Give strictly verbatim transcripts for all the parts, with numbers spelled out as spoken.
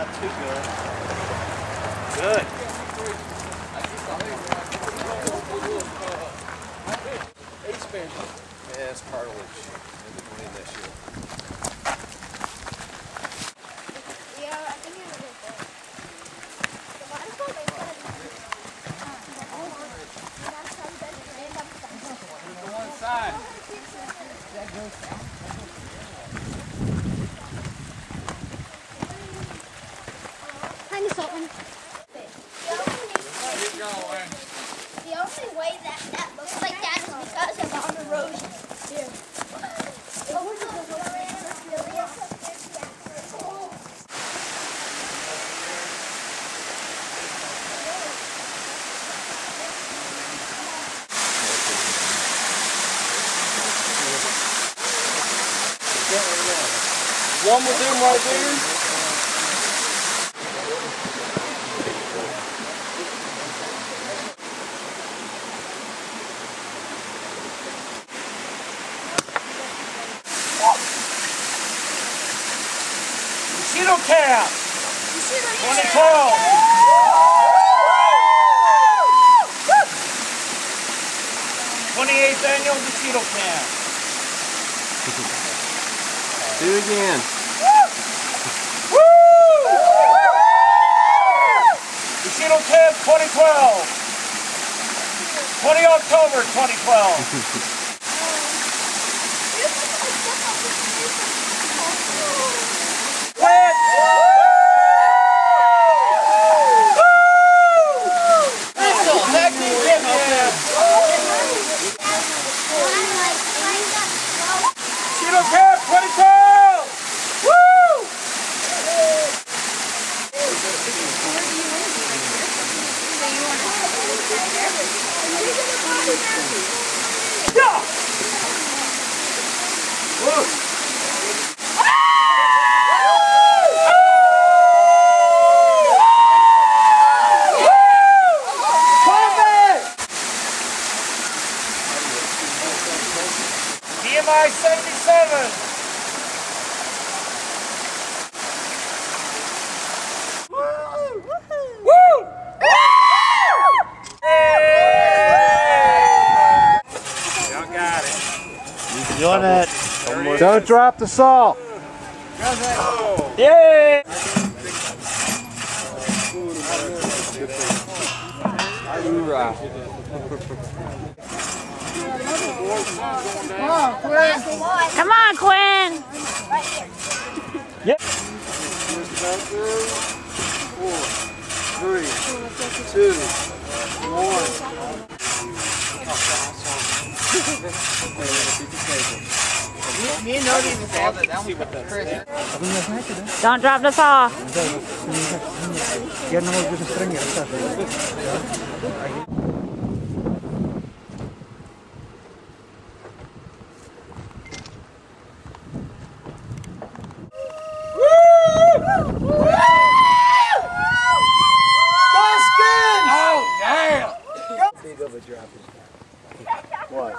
Not too good. Good. Yeah, it's cartilage. Maybe clean this year. Yeah, I think it was good. One side. Kind of something. The only way that that looks like that is because of all the erosion. Here. One with them right there. Bushido Camp, twenty twelve. twenty-eighth Annual Bushido Camp. Do it again. Bushido Camp twenty twelve. twentieth October twenty twelve. B M I seventy-seven. Y'all got it. Doing it. Don't drop the salt. Yay! Come on, Quinn. Right here. Yep. Four, three, two, one. Me and Nody even saw that. That was Chris. Don't drop the saw. Big of a drop. What?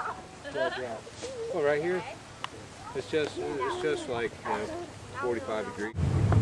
Well, right here, it's just it's just like you know, forty-five degrees.